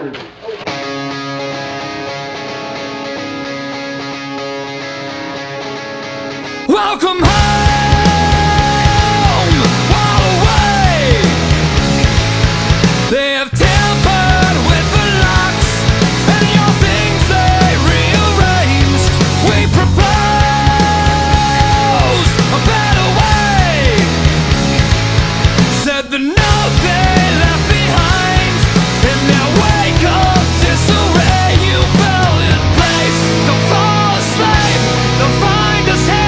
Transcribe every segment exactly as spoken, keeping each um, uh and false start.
Welcome home, all away. They have tampered with the locks and your things they rearranged. We propose a better way. Said the note they left behind in their wake of disarray. You fell in place, don't fall asleep, don't find us here.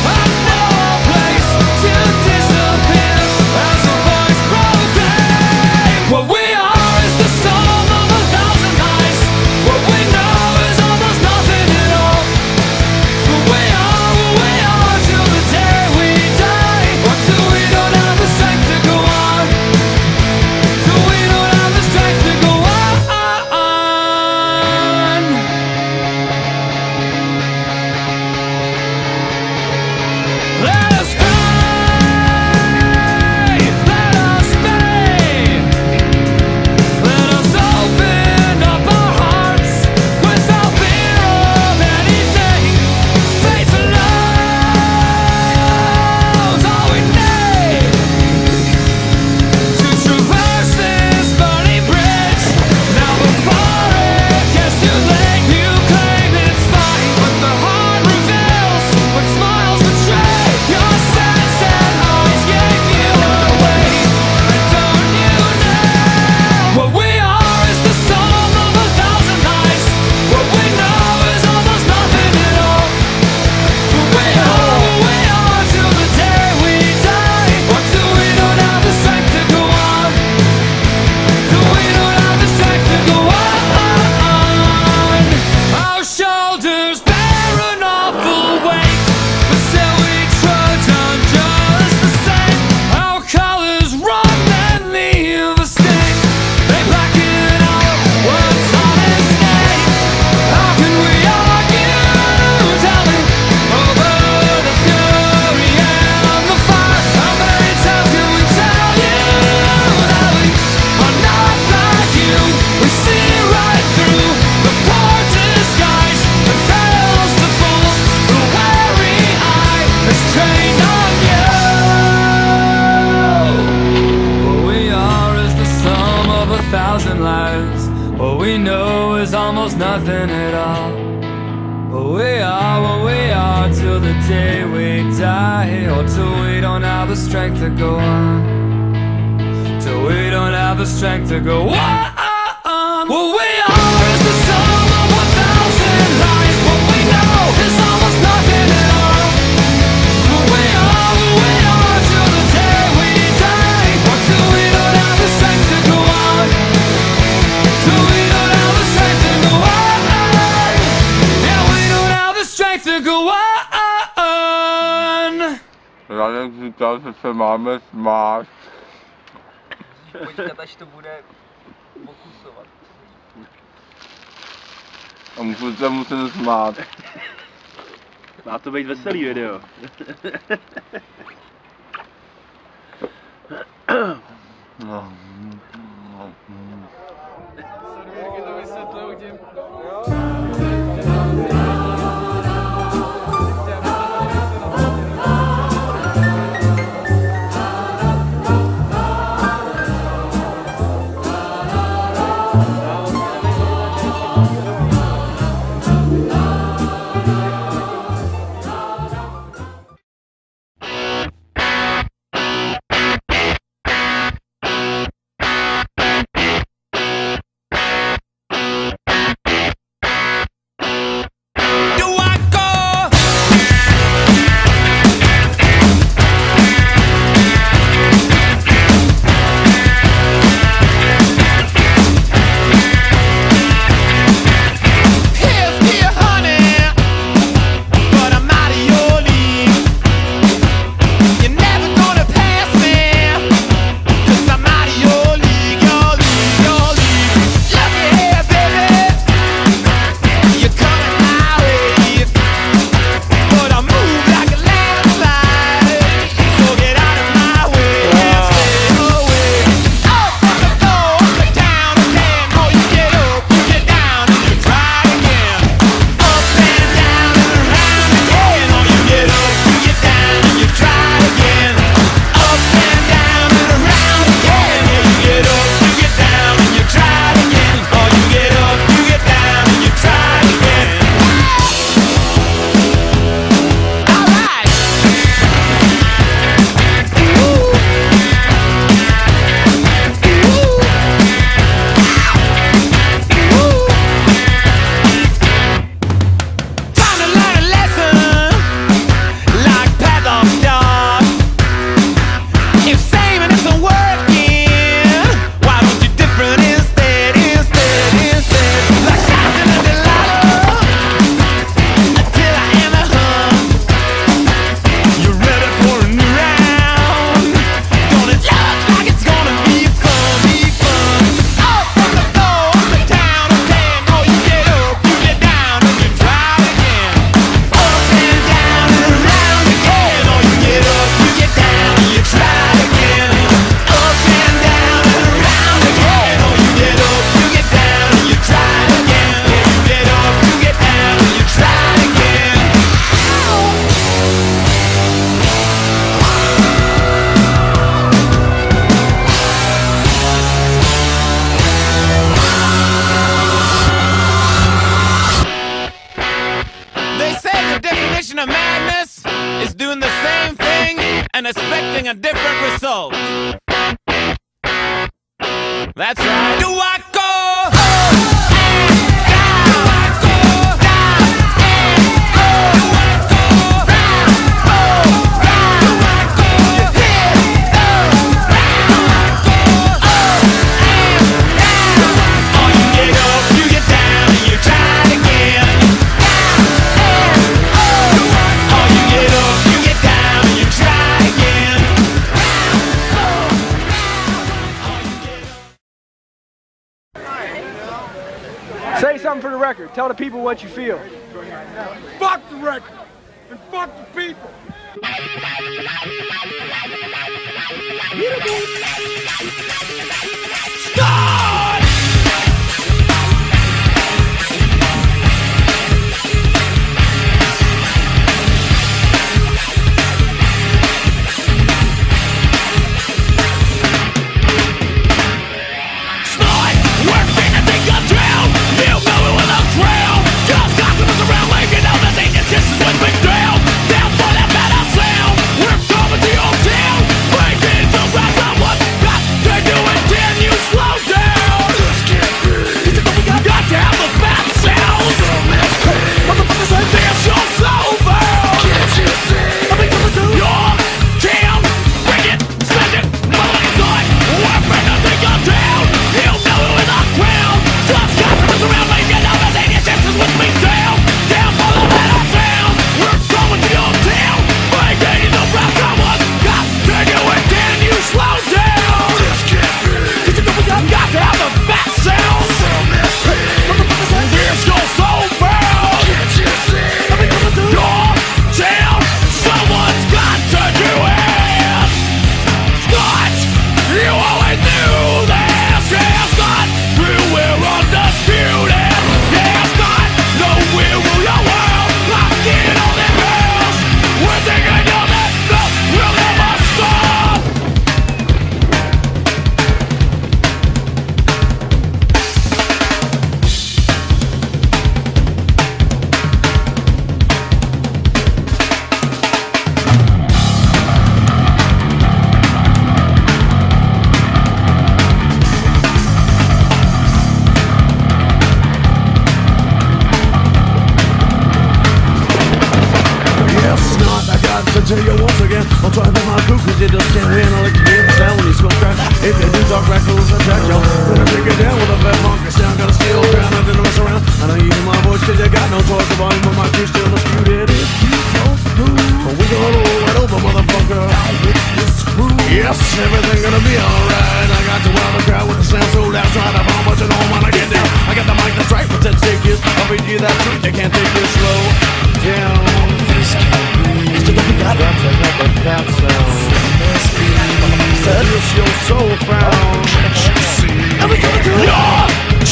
What we are is the sum of a thousand lies. What we know is almost nothing at all. What we are, what we are till the day we die, or till we don't have the strength to go on. Till we don't have the strength to go on. Let us lives. What we know is almost nothing at all. What we are, what we are till the day we die, or till we don't have the strength to go on. Till we don't have the strength to go on. What we are is the sum of a thousand lies. What we know is almost nothing at all. What we are, what we are till the day we die, or till we don't have the strength to go on. Till we don't have the strength to go on. Yeah, we don't have the strength to go on. Radek říkal, že se máme smát. Počkat, až to bude pokusovat. A musím se musím smát. Má to být veselý video. No. Servírky to vysvětlují tím. of madness is doing the same thing and expecting a different result. That's right. Do I go home and down? Do I go down and up? Do I go round, oh, round? Do I go hit, oh, round? Do I go up and down? Oh, you get up, you get down, and you try it again. Down and up. Oh, you get up, you get down, and you try again. Round, oh, round. Oh, you get up. Say something for the record. Tell the people what you feel. Fuck the record and fuck the people. Start! Start! Working and think I'm drowned. You know it with a crown. Just customers around like you know that they just with me down. Down for that better sound. We're coming to your town. Breaking the rest of what's got to do it. Damn you slow down. This can't be. Got to have the bad sound. Motherfuckers like this, you're so foul. Can't you see? I'll be coming to your town. Bring it, spend it, motherfuckers on. We're bringing the thing up down. You know it with a crown. Just customers around like you know that they just with me down. Down for the better sound. We're going to your town. Breaking the rest of what's got to do it. Damn you slow down. This can't be. Got to have the best sound. Motherfuckers like this, you're so foul. Can't you see? I'll be coming to your town. Someone's got to do it. Scott, you always knew this. Yeah, Scott, you were undisputed. Yeah, Scott, no, we rule your world. Lock in on the rails. We're thinking of that, no, we'll never stop. Yes, not, I got to tell you once again, I'll try to be my crew, cause you just can't win. I like to hear the sound when you smoke crack. If you do talk back, fools attack y'all. Gonna take it down with a fat monkey sound. Gotta steal ground, I didn't mess around. I know you hear my voice, cause you got no choice. The volume of my crew still disputed. If you don't move, we gonna roll right over, motherfucker. Yes, everything gonna be alright. I got to wild the crowd with the sound so loud. Try to bomb, but you don't wanna get down. I got the mic that's right for ten seconds. I'll feed you that truth, you can't take this slow down. Got to have a fat sound. Said it's your soul found. And we coming to your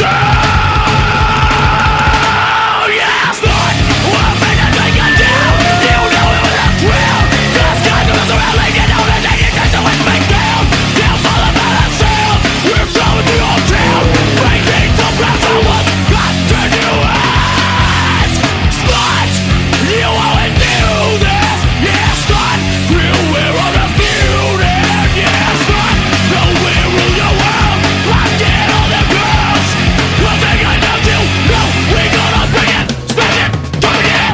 town. Yeah, start. One minute, take it down. You know it was a thrill. Just got to mess around like you know that they get to let me down. Down for the better sound. We're coming to your town. Breaking the rest of what's got to do it. Start. You always knew this. Yeah, start. You were undisputed. Yeah, start. No, we rule your world. Lock in all the girls. One thing I know too. No, we gonna bring it. Spend it. Drop it in.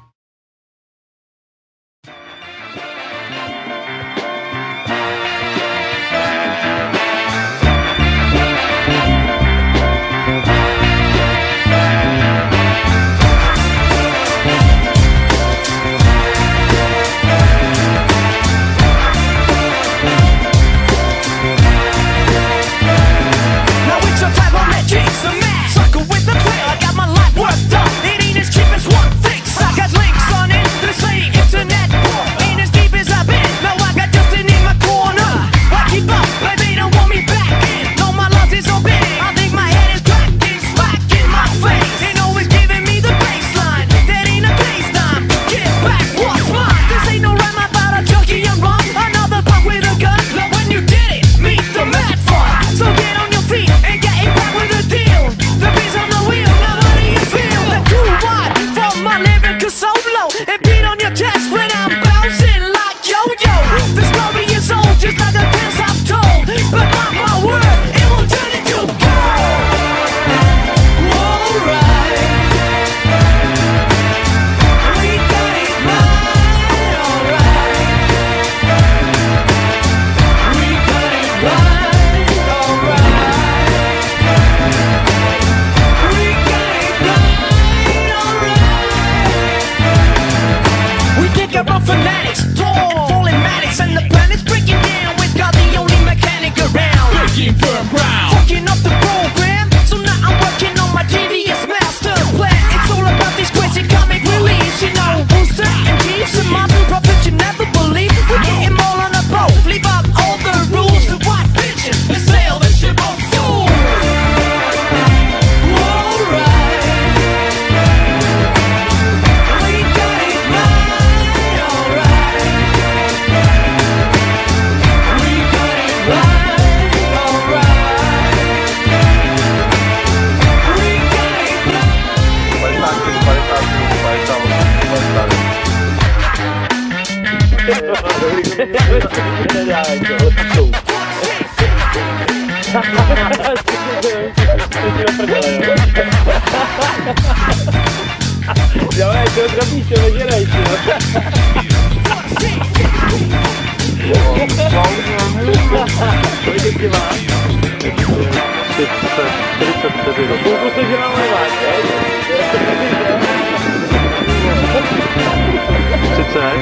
Now it's your time, I'm that jinx, the man. Sucker with the trail, I got my life worked up. It ain't as cheap as one fix. I got links on it, the same internet. Ain't as deep as I've been. Now I got Justin in my corner. I keep up, but they don't want me back in. No, my loss is so big. I think my head is cracked. It's smack in my face. Ain't always giving me the baseline. That ain't a place time. Get back, what's mine? This ain't no rhyme about a junkie and rum. Another punk with a gun. Now when you get it, meet the mad fun. So get on your feet and get it back with a deal. The beat's on the wheel, now how do you feel? The cool vibe from my lyrical solo. It beat on on your chest when I'm bouncing like yo-yo. The story is old, just like the tales I've told. But not my word, it will turn into gold. Alright, we got it right. Alright, we got it right. Alright, we got it right. Alright, we kick up our fanatics, tall, falling matics, and the planet's breaking down. We've got the only mechanic around. Breaking firm ground, fucking up the program. So now I'm working on my devious master plan. It's all about these crazy comic reliefs, you know. Booster and Chiefs and modern prophets you never believe. We get them all on a boat, leave out all the rules and white bitches and sail the ship on full. Alright, we got it right. Alright, we got it right. Alright, we got it Давай, все zrobicie, wyzierajcie. Pójdziecie ma? Pół to zielone macie. Czy co?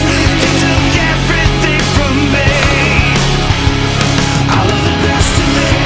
from me. All of the best to me.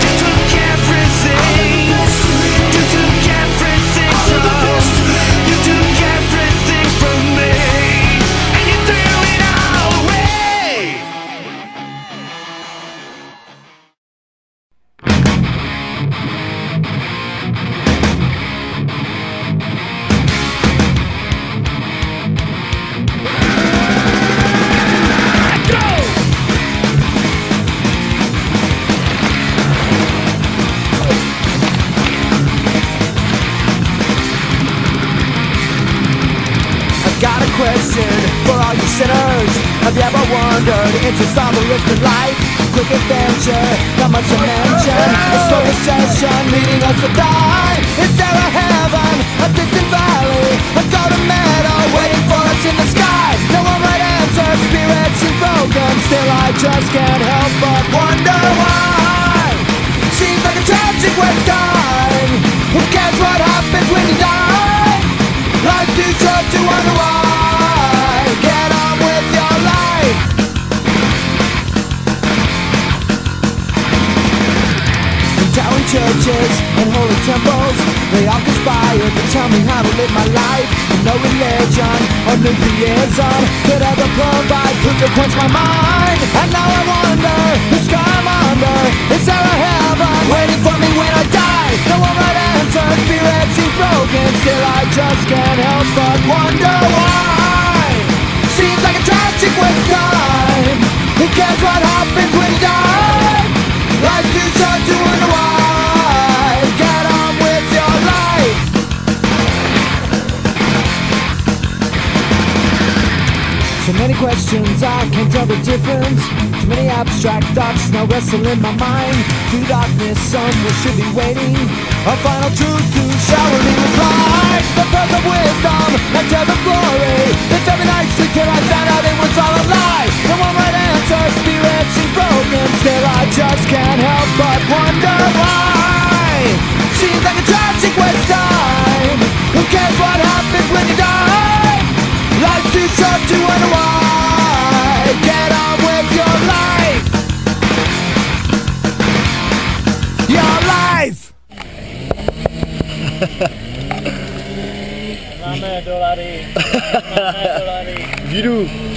Have you ever wondered into all the rest of life? Quick adventure, not much to mention. A slow recession leading us to die. Is there a heaven, a distant valley, a golden meadow waiting for us in the sky? No one right answer, spirit seems broken. Still I just can't help but wonder why. Seems like a tragic waste time. Who cares what happens when you die? Life's too short to wonder why. Get on with your life. Towering churches and holy temples, they all conspire to tell me how to live my life. No religion or new theism could ever provide proof to quench my mind. And now I wonder, the sky I'm under, is there a heaven waiting for me when I die? No one right answer, spirit seems broken. Still I just can't help but wonder why. Seems like a tragic waste time. Who cares what happens when you die? Life's too short to wonder why. Get on with your life. So many questions, I can't tell the difference. Too many abstract thoughts now wrestle in my mind. Through darkness, someone should be waiting. A final truth to shower me with light. The birth of wisdom and death of glory. It's every night sleep till I found out it was all a lie. No one right answer, spirit seems broken. Still I just can't help but wonder why. Seems like a tragic waste time. Who cares what happens when you die? Life's too short to wonder why. Get on with your life. Your life. Máme dolary. Máme dolary. Jdu.